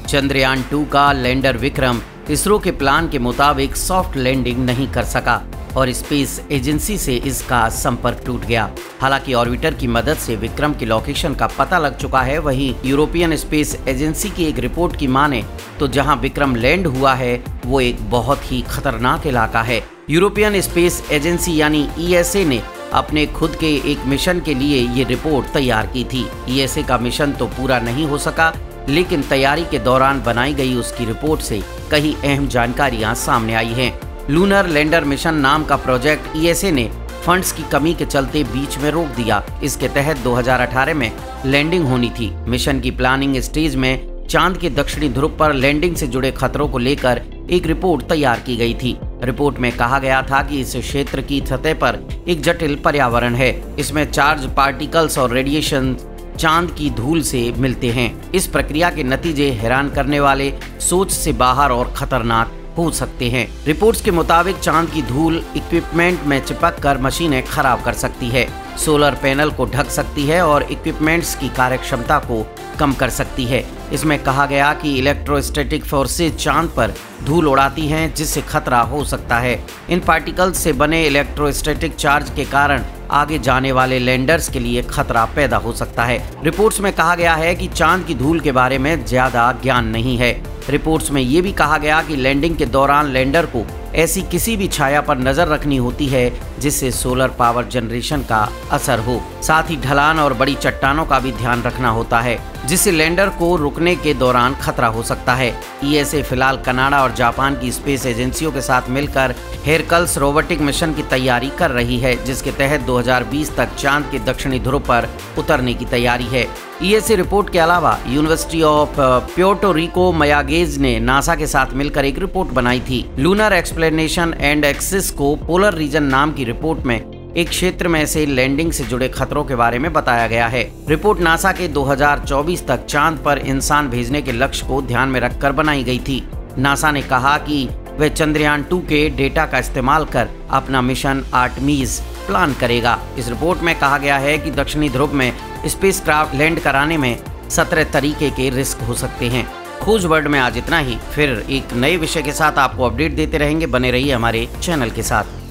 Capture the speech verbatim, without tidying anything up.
Chandrayaan two का lander Vikram ISRO के plan के मुताबिक सॉफ्ट लैंडिंग नहीं कर सका और स्पेस एजेंसी से इसका संपर्क टूट गया। हालांकि ऑर्बिटर की मदद से विक्रम की लोकेशन का पता लग चुका है। वहीं यूरोपियन स्पेस एजेंसी की एक रिपोर्ट की माने तो जहां विक्रम लैंड हुआ है वो एक बहुत ही खतरनाक इलाका है। यूरोपियन स्पेस एजेंसी यानी ई एस ए ने अपने खुद के एक मिशन के लिए ये रिपोर्ट तैयार की थी। ई एस ए का मिशन तो पूरा नहीं हो सका, लेकिन तैयारी के दौरान बनाई गई उसकी रिपोर्ट से कई अहम जानकारियां सामने आई हैं। लूनर लैंडर मिशन नाम का प्रोजेक्ट ई एस ए ने फंड्स की कमी के चलते बीच में रोक दिया। इसके तहत दो हज़ार अठारह में लैंडिंग होनी थी। मिशन की प्लानिंग स्टेज में चांद के दक्षिणी ध्रुव पर लैंडिंग से जुड़े खतरों को लेकर एक रिपोर्ट तैयार की गई थी। रिपोर्ट में कहा गया था कि इस क्षेत्र की सतह पर एक जटिल पर्यावरण है। इसमें चार्ज पार्टिकल्स और रेडिएशन चांद की धूल से मिलते हैं। इस प्रक्रिया के नतीजे हैरान करने वाले, सोच से बाहर और खतरनाक हो सकते हैं। रिपोर्ट्स के मुताबिक चांद की धूल इक्विपमेंट में चिपक कर मशीनें खराब कर सकती है, सोलर पैनल को ढक सकती है और इक्विपमेंट्स की कार्यक्षमता को कम कर सकती है। इसमें कहा गया कि इलेक्ट्रोस्टैटिक फोर्सेज चांद पर धूल उड़ाती हैं, जिससे खतरा हो सकता है। इन पार्टिकल्स से बने इलेक्ट्रोस्टैटिक चार्ज के कारण आगे जाने वाले लैंडर्स के लिए खतरा पैदा हो सकता है। रिपोर्ट्स में कहा गया है कि चांद की धूल के बारे में ज्यादा ज्ञान नहीं है। रिपोर्ट्स में ये भी कहा गया कि लैंडिंग के दौरान लैंडर को ऐसी किसी भी छाया पर नजर रखनी होती है जिससे सोलर पावर जनरेशन का असर हो। साथ ही ढलान और बड़ी चट्टानों का भी ध्यान रखना होता है, जिससे लैंडर को रुकने के दौरान खतरा हो सकता है। ई एस ए फिलहाल कनाडा और जापान की स्पेस एजेंसियों के साथ मिलकर हेरकल्स रोबोटिक मिशन की तैयारी कर रही है, जिसके तहत दो हज़ार बीस तक चांद के दक्षिणी ध्रुव पर उतरने की तैयारी है। ई एस ए रिपोर्ट के अलावा university of Puerto Rico Mayaguez ने नासा के साथ मिलकर एक रिपोर्ट बनाई थी। लूनर एक्सप्लेनेशन एंड एक्सिस को पोलर रीजन नाम की रिपोर्ट में एक क्षेत्र में से लैंडिंग से जुड़े खतरों के बारे में बताया गया है। रिपोर्ट नासा के दो हज़ार चौबीस तक चांद पर इंसान भेजने के लक्ष्य को ध्यान में रखकर बनाई गई थी। नासा ने कहा कि वह चंद्रयान टू के डेटा का इस्तेमाल कर अपना मिशन आर्टेमिस प्लान करेगा। इस रिपोर्ट में कहा गया है कि दक्षिणी ध्रुव में स्पेसक्राफ्ट लैंड कराने में सत्रह तरीके के रिस्क हो सकते हैं। खोज वर्ल्ड में आज इतना ही। फिर एक नए विषय के साथ आपको अपडेट देते रहेंगे। बने रहिए हमारे चैनल के साथ।